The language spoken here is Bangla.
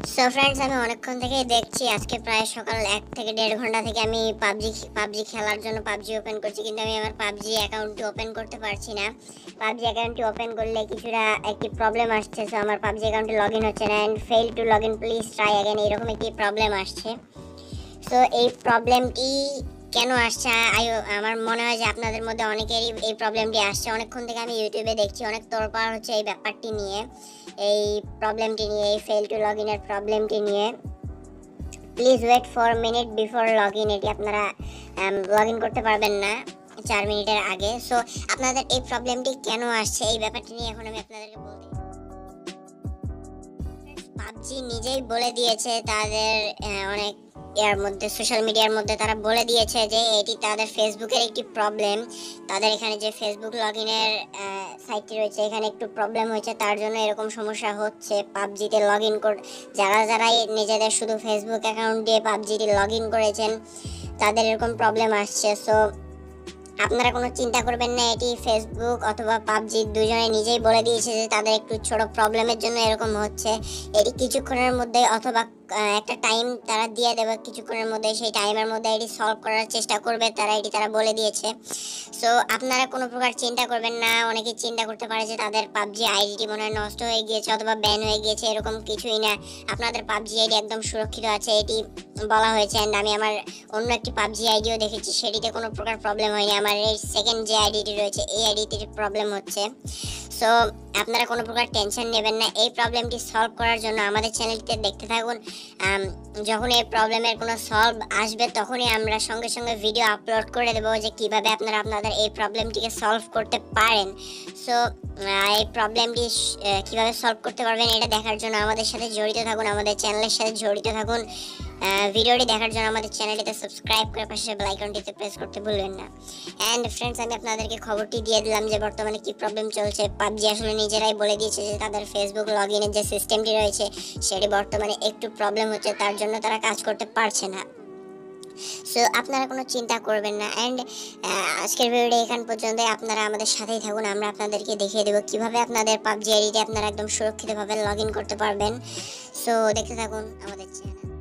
সো ফ্রেন্ডস, আমি অনেকক্ষণ থেকেই দেখছি, আজকে প্রায় সকাল 1 থেকে 1.5 ঘন্টা থেকে আমি পাবজি খেলার জন্য পাবজি ওপেন করছি, কিন্তু আমি আমার পাবজি অ্যাকাউন্টটি ওপেন করতে পারছি না। পাবজি অ্যাকাউন্টটি ওপেন করলে কিছুটা একটি প্রবলেম আসছে। সো আমার পাবজি অ্যাকাউন্টে লগ ইন হচ্ছে না, and fail to log in, please try again, এরকম একটি প্রবলেম আসছে। সো এই প্রবলেমটি কেন আসছে, আমার মনে হয় যে আপনাদের মধ্যে অনেকেরই এই প্রবলেমটি আসছে। অনেকক্ষণ থেকে আমি ইউটিউবে দেখছি, অনেক তোড়পাড় হচ্ছে এই ব্যাপারটি নিয়ে, এই প্রবলেমটি নিয়ে, এই ফেল টু লগ ইনের প্রবলেমটি নিয়ে। Please wait for minute before log in, এটি আপনারা লগ ইন করতে পারবেন না 4 মিনিটের আগে। সো আপনাদের এই প্রবলেমটি কেন আসছে, এই ব্যাপারটি নিয়ে এখন আমি আপনাদেরকে বলতে। পাবজি নিজেই বলে দিয়েছে তাদের অনেক এর মধ্যে, সোশ্যাল মিডিয়ার মধ্যে তারা বলে দিয়েছে যে এটি তাদের ফেসবুকের একটি প্রবলেম। তাদের এখানে যে ফেসবুক লগ ইনের সাইটটি রয়েছে, এখানে একটু প্রবলেম হয়েছে, তার জন্য এরকম সমস্যা হচ্ছে। পাবজিতে লগ ইন যারাই নিজেদের শুধু ফেসবুক অ্যাকাউন্ট দিয়ে পাবজিতে লগ ইন করেছেন, তাদের এরকম প্রবলেম আসছে। সো আপনারা কোনো চিন্তা করবেন না, এটি ফেসবুক অথবা পাবজি দুজনে নিজেই বলে দিয়েছে যে তাদের একটু ছোট প্রবলেমের জন্য এরকম হচ্ছে। এটি কিছুক্ষণের মধ্যে অথবা একটা টাইম তারা দিয়ে দেবে, কিছুক্ষণের মধ্যে সেই টাইমের মধ্যে এটি সলভ করার চেষ্টা করবে তারা বলে দিয়েছে। সো আপনারা কোনো প্রকার চিন্তা করবেন না। অনেকে চিন্তা করতে পারে যে তাদের পাবজি আইডিটি মনে হয় নষ্ট হয়ে গিয়েছে অথবা ব্যান হয়ে গিয়েছে, এরকম কিছুই না। আপনাদের পাবজি আইডি একদম সুরক্ষিত আছে, এটি বলা হয়েছে। অ্যান্ড আমি আমার অন্য একটি পাবজি আইডিও দেখেছি, সেটিতে কোনো প্রকার প্রবলেম হয়নি। আমার এই সেকেন্ড যে আইডিটি রয়েছে, এই আইডিটির প্রবলেম হচ্ছে। সো আপনারা কোনো প্রকার টেনশন নেবেন না। এই প্রবলেমটি সলভ করার জন্য আমাদের চ্যানেলটিতে দেখতে থাকুন। যখন এই প্রবলেমের কোনো সলভ আসবে, তখনই আমরা সঙ্গে সঙ্গে ভিডিও আপলোড করে দেবো যে কীভাবে আপনারা আপনাদের এই প্রবলেমটিকে সলভ করতে পারেন। সো এই প্রবলেমটি কীভাবে সলভ করতে পারবেন, এটা দেখার জন্য আমাদের সাথে জড়িত থাকুন, আমাদের চ্যানেলের সাথে জড়িত থাকুন। ভিডিওটি দেখার জন্য আমাদের চ্যানেলটিতে সাবস্ক্রাইব করে পাশে বেল আইকনটিতে প্রেস করতে ভুলবেন না। অ্যান্ড ফ্রেন্ডস, আমি আপনাদেরকে খবরটি দিয়ে দিলাম যে বর্তমানে কি প্রবলেম চলছে। পাবজি আসলে নিজেরাই বলে দিয়েছে যে তাদের ফেসবুক লগ ইনের যে সিস্টেমটি রয়েছে, সেটি বর্তমানে একটু প্রবলেম হচ্ছে, তার জন্য তারা কাজ করতে পারছে না। সো আপনারা কোনো চিন্তা করবেন না। অ্যান্ড আজকের ভিডিওটা এখান পর্যন্ত। আপনারা আমাদের সাথেই থাকুন, আমরা আপনাদেরকে দেখিয়ে দেবো কীভাবে আপনাদের পাবজি আইডিতে আপনারা একদম সুরক্ষিতভাবে লগ ইন করতে পারবেন। সো দেখতে থাকুন আমাদের চ্যানেল।